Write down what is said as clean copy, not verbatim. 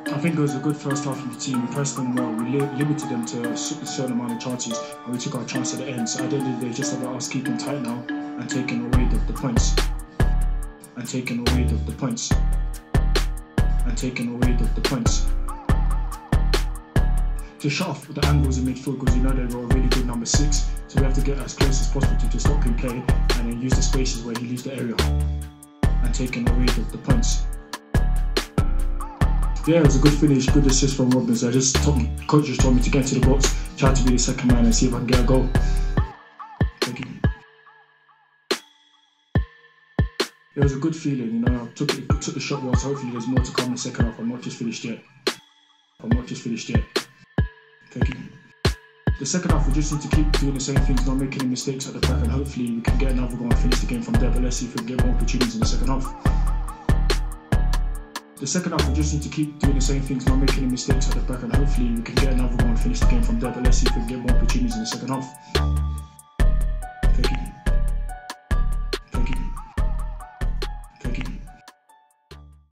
I think it was a good first half of the team. We pressed them well. We limited them to a certain amount of chances, and we took our chance at the end. So at the end of the day, just about us keeping tight now and taking away the points. And taking away the points. And taking away the points. To shut off the angles in midfield, because you know they've got a really good number 6. So we have to get as close as possible to stop him play and then use the spaces where he leaves the area. And taking away the points. Yeah, it was a good finish, good assist from Robbins. Coach just told me to get into the box, try to be the second man and see if I can get a goal. Thank you. It was a good feeling, you know. I took the shot well, so hopefully there's more to come in the second half. I'm not just finished yet. Thank you. The second half, we just need to keep doing the same things, not making any mistakes at the back, and hopefully we can get another goal and finish the game from there. But let's see if we can get more opportunities in the second half. The second half, we just need to keep doing the same things, not making any mistakes at the back, and hopefully we can get another goal and finish the game from there. But let's see if we can get more opportunities in the second half. Thank you.